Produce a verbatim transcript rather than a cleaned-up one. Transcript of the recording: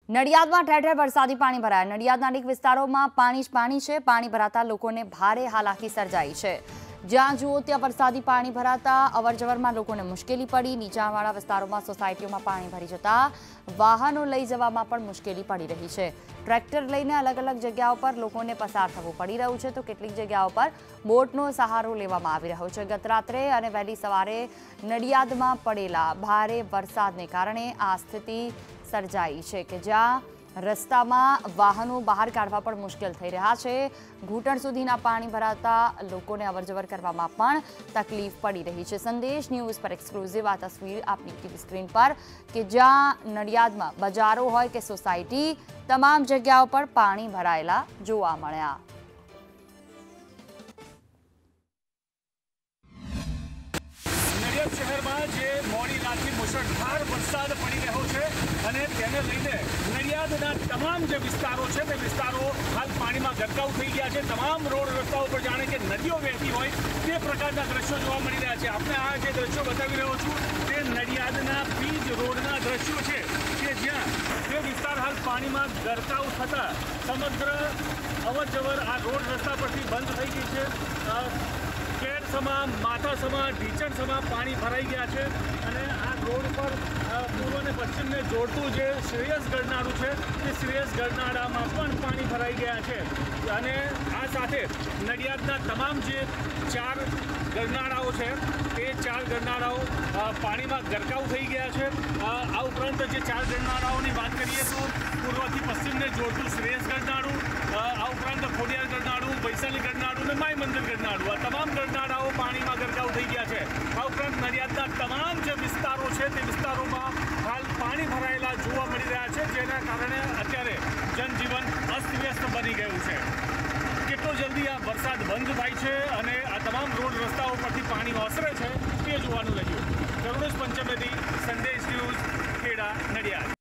નડિયાદમાં ઠેર ઠેર વરસાદી પાણી ભરાયા। નડિયાદના અનેક વિસ્તારોમાં પાણી જ પાણી છે। પાણી ભરાતા લોકોને ભારે હાલાકી સર્જાઈ છે। જ્યાં જુઓ ત્યાં વરસાદી પાણી ભરાતા અવરજવરમાં લોકોને મુશ્કેલી પડી। નીચાણવાળા વિસ્તારોમાં સોસાયટીઓમાં પાણી ભરી જતા વાહનો લઈ જવામાં પણ મુશ્કેલી પડી રહી છે। ટ્રેક્ટર લઈને અલગ અલગ જગ્યાઓ પર લોકોને પસાર થવું પડી રહ્યું છે, તો કેટલીક જગ્યાઓ પર બોટનો સહારો લેવામાં આવી રહ્યો છે। ગત રાત્રે અને વહેલી સવારે નડિયાદમાં પડેલા ભારે વરસાદને કારણે આ સ્થિતિ સર્જાઈ છે કે જ્યાં રસ્તામાં વાહનો બહાર કાઢવા પણ મુશ્કેલ થઈ રહ્યા છે। ઘૂંટણ સુધીના પાણી ભરાતા લોકોને અવરજવર કરવામાં પણ તકલીફ પડી રહી છે। સંદેશ ન્યૂઝ પર એક્સક્લુઝિવ આ તસવીર આપની ટીવી સ્ક્રીન પર કે જ્યાં નડિયાદમાં બજારો હોય કે સોસાયટી તમામ જગ્યાઓ પર પાણી ભરાયેલા જોવા મળ્યા। નડિયાદ શહેરમાં જે મોડી રાતથી મુશળધાર વરસાદ પડી રહ્યો છે અને તેને લઈને નડિયાદના તમામ જે વિસ્તારો છે તે વિસ્તારો હાલ પાણીમાં ગરકાવ થઈ ગયા છે। તમામ રોડ રસ્તાઓ પર જાણે કે નદીઓ વહેતી હોય તે પ્રકારના દ્રશ્યો જોવા મળી રહ્યા છે। આપણે આ જે દ્રશ્યો બતાવી રહ્યો છું તે નડિયાદના બીજ રોડના દ્રશ્યો છે કે જ્યાં તે વિસ્તાર હાલ પાણીમાં ગરકાવ થતાં સમગ્ર અવરજવર આ રોડ રસ્તા પરથી બંધ થઈ ગઈ છે। કેડ સમા માથા સમા ઢીચણ સમા પાણી ભરાઈ ગયા છે અને આ રોડ પર પૂર્વ અને પશ્ચિમને જોડતું જે શ્રેયસ ગરનાળું છે તે શ્રેયસ ગરનાળામાં પણ પાણી ભરાઈ ગયા છે અને આ સાથે નડિયાદના તમામ જે ચાર ગરનાળાઓ છે તે ચાર ગરનાળાઓ પાણીમાં ગરકાવ થઈ ગયા છે। આ ઉપરાંત જે ચાર ગરનાળાઓની વાત કરીએ તો પૂર્વથી પશ્ચિમને જોડતું શ્રેયસ ગરનાળું, આ ઉપરાંત ખોડિયાર ગરનાળું, વૈશાલી ગરનાળું અને માય મંદિર ગરનાળું, આ તમામ ગરનાળાઓ પાણીમાં ગરકાવ થઈ ગયા છે। આ ઉપરાંત નડિયાદના તમામ જે વિસ્તારો છે તે વિસ્તારોમાં હાલ પાણી ભરાયેલા જોવા મળી રહ્યા છે, જેના કારણે અત્યારે જનજીવન અસ્તવ્યસ્ત બની ગયું છે। કેટલો જલ્દી આ વરસાદ બંધ થાય છે અને આ તમામ રોડ રસ્તાઓ પરથી પાણી ઓસરે છે તે જોવાનું રહ્યું। કરુણેશ પંચમેદી, સંદેશ ન્યૂઝ, ખેડા, નડિયાદ।